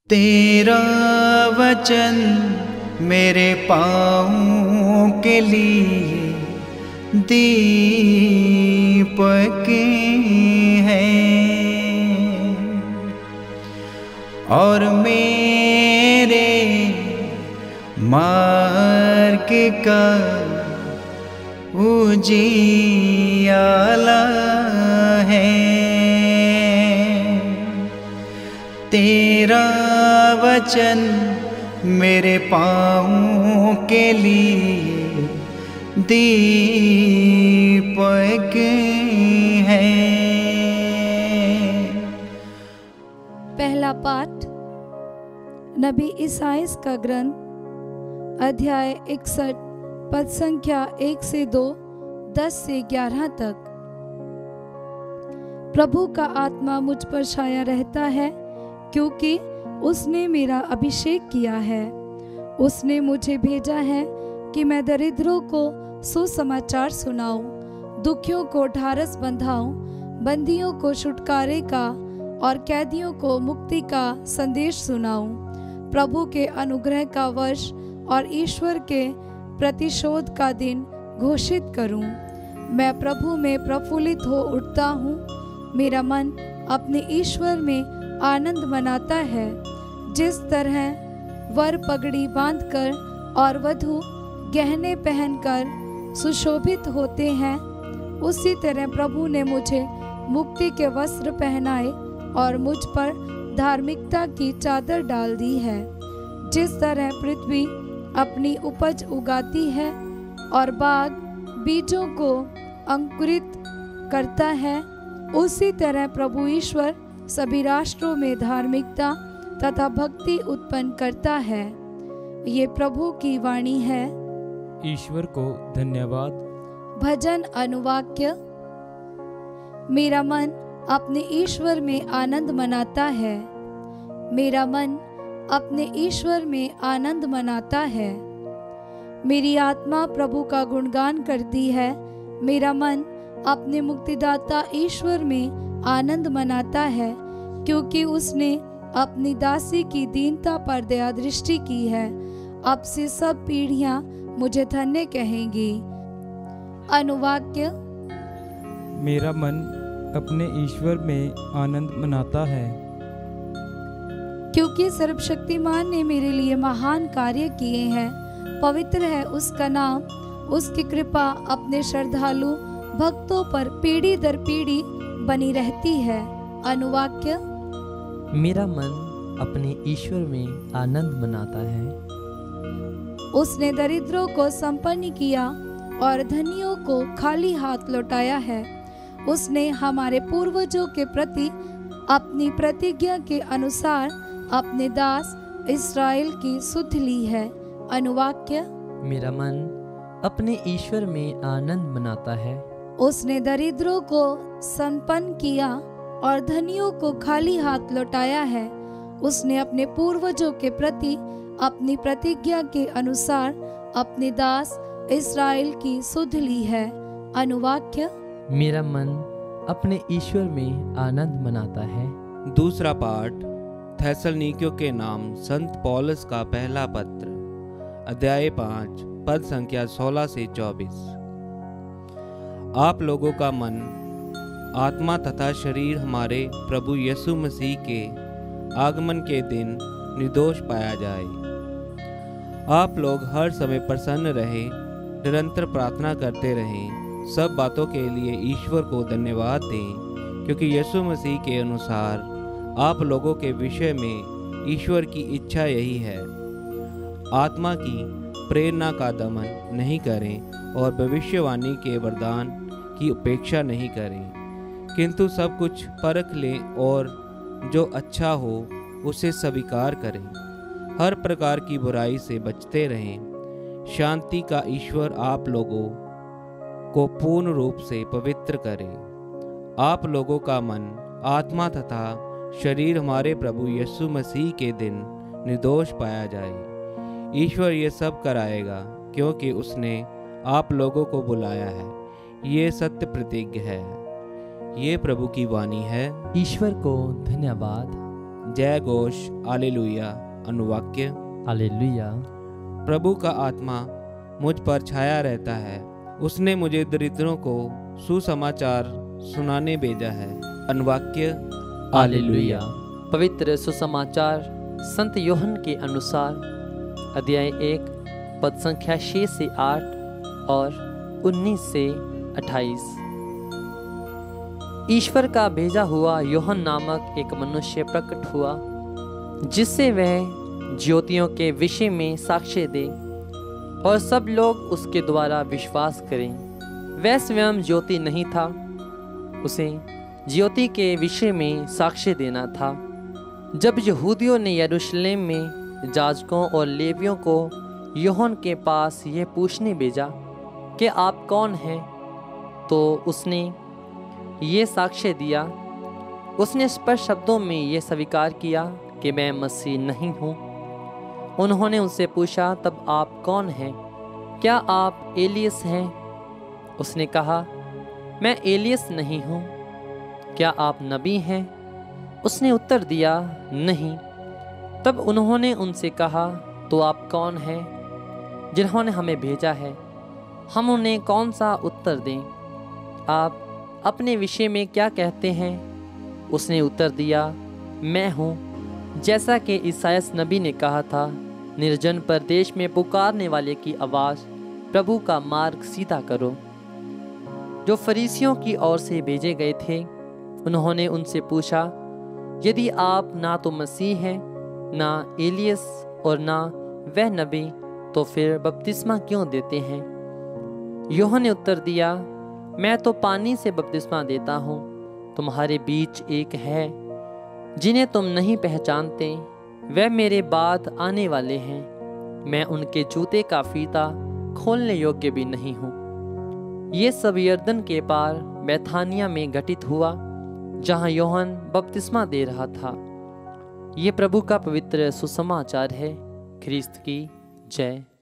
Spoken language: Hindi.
तेरा वचन मेरे पाँव के लिए दीपक है और मेरे मार्ग का उजियाला है। तेरा वचन मेरे पाँव के लिए दीपक है। पहला पाठ नबी ईसाइयाह का ग्रंथ अध्याय 61 पद संख्या 1 से 2, 10 से 11 तक। प्रभु का आत्मा मुझ पर छाया रहता है, क्योंकि उसने मेरा अभिषेक किया है। उसने मुझे भेजा है कि मैं दरिद्रों को सुसमाचार सुनाऊं, दुखियों को ढाढ़स बंधाऊं, बंदियों को छुटकारे का और कैदियों को मुक्ति का संदेश सुनाऊं, प्रभु के अनुग्रह का वर्ष और ईश्वर के प्रतिशोध का दिन घोषित करूं। मैं प्रभु में प्रफुल्लित हो उठता हूं। मेरा मन अपने ईश्वर में आनंद मनाता है। जिस तरह वर पगड़ी बांधकर और वधू गहने पहनकर सुशोभित होते हैं, उसी तरह प्रभु ने मुझे मुक्ति के वस्त्र पहनाए और मुझ पर धार्मिकता की चादर डाल दी है। जिस तरह पृथ्वी अपनी उपज उगाती है और बाग बीजों को अंकुरित करता है, उसी तरह प्रभु ईश्वर सभी राष्ट्रों में धार्मिकता तथा भक्ति उत्पन्न करता है। ये प्रभु की वाणी है। ईश्वर को धन्यवाद। भजन अनुवाक्य। मेरा मन अपने ईश्वर में आनंद मनाता है। मेरा मन अपने ईश्वर में आनंद मनाता है। मेरी आत्मा प्रभु का गुणगान करती है। मेरा मन अपने मुक्तिदाता ईश्वर में आनंद मनाता है, क्योंकि उसने अपनी दासी की दीनता पर दया दृष्टि की है। अब से सब पीढ़ियां मुझे धन्य कहेंगी। अनुवाक्य। मेरा मन अपने ईश्वर में आनंद मनाता है, क्योंकि सर्वशक्तिमान ने मेरे लिए महान कार्य किए हैं। पवित्र है उसका नाम। उसकी कृपा अपने श्रद्धालु भक्तों पर पीढ़ी दर पीढ़ी बनी रहती है। अनुवाक्य। मेरा मन अपने ईश्वर में आनंद मनाता है। उसने दरिद्रों को संपन्न किया और धनियों को खाली हाथ लौटाया है। उसने हमारे पूर्वजों के प्रति अपनी प्रतिज्ञा के अनुसार अपने दास इस्राएल की सुध ली है। अनुवाक्य। मेरा मन अपने ईश्वर में आनंद मनाता है। उसने दरिद्रों को संपन्न किया और धनियों को खाली हाथ लौटाया है। उसने अपने पूर्वजों के प्रति अपनी प्रतिज्ञा के अनुसार अपने दास इस्राएल की सुध ली है। अनुवाक्य। मेरा मन अपने ईश्वर में आनंद मनाता है। दूसरा पाठ थेसलनीकियों के नाम संत पौलुस का पहला पत्र अध्याय 5 पद संख्या 16 से 24। आप लोगों का मन, आत्मा तथा शरीर हमारे प्रभु यीशु मसीह के आगमन के दिन निर्दोष पाया जाए। आप लोग हर समय प्रसन्न रहे, निरंतर प्रार्थना करते रहें, सब बातों के लिए ईश्वर को धन्यवाद दें, क्योंकि यीशु मसीह के अनुसार आप लोगों के विषय में ईश्वर की इच्छा यही है। आत्मा की प्रेरणा का दमन नहीं करें और भविष्यवाणी के वरदान की उपेक्षा नहीं करें, किंतु सब कुछ परख लें और जो अच्छा हो उसे स्वीकार करें। हर प्रकार की बुराई से बचते रहें। शांति का ईश्वर आप लोगों को पूर्ण रूप से पवित्र करे। आप लोगों का मन, आत्मा तथा शरीर हमारे प्रभु यीशु मसीह के दिन निर्दोष पाया जाए। ईश्वर ये सब कराएगा, क्योंकि उसने आप लोगों को बुलाया है। ये सत्य प्रतिज्ञा है। ये प्रभु की वाणी है। ईश्वर को धन्यवाद। जय घोष हालेलुया। अनुवाक्य। हालेलुया। प्रभु का आत्मा मुझ पर छाया रहता है, उसने मुझे दरिद्रों को सुसमाचार सुनाने भेजा है। अनुवाक्य। हालेलुया। पवित्र सुसमाचार संत योहन के अनुसार अध्याय 1 पद संख्या 6 से 8 और 19 से 28। ईश्वर का भेजा हुआ योहन नामक एक मनुष्य प्रकट हुआ, जिससे वह ज्योतियों के विषय में साक्ष्य दे और सब लोग उसके द्वारा विश्वास करें। वह स्वयं ज्योति नहीं था, उसे ज्योति के विषय में साक्ष्य देना था। जब यहूदियों ने यरूशलेम में याजकों और लेवियों को योहन के पास यह पूछने भेजा कि आप कौन हैं, तो उसने ये साक्ष्य दिया। उसने स्पष्ट शब्दों में ये स्वीकार किया कि मैं मसीह नहीं हूँ। उन्होंने उनसे पूछा, तब आप कौन हैं? क्या आप एलियस हैं? उसने कहा, मैं एलियस नहीं हूँ। क्या आप नबी हैं? उसने उत्तर दिया, नहीं। तब उन्होंने उनसे कहा, तो आप कौन हैं जिन्होंने हमें भेजा है? हम उन्हें कौन सा उत्तर दें? आप अपने विषय में क्या कहते हैं? उसने उत्तर दिया, मैं हूँ, जैसा कि ईसायास नबी ने कहा था, निर्जन प्रदेश में पुकारने वाले की आवाज़, प्रभु का मार्ग सीधा करो। जो फरीसियों की ओर से भेजे गए थे, उन्होंने उनसे पूछा, यदि आप ना तो मसीह हैं, ना एलियस और ना वह नबी, तो फिर बपतिस्मा क्यों देते हैं? यूहन्ना ने उत्तर दिया, मैं तो पानी से बपतिस्मा देता हूँ, तुम्हारे बीच एक है जिन्हें तुम नहीं पहचानते, वह मेरे बाद आने वाले हैं। मैं उनके जूते का फीता खोलने योग्य भी नहीं हूँ। ये सब यरदन के पार बैथानिया में घटित हुआ, जहाँ यूहन्ना बपतिस्मा दे रहा था। ये प्रभु का पवित्र सुसमाचार है। ख्रिस्त की जय।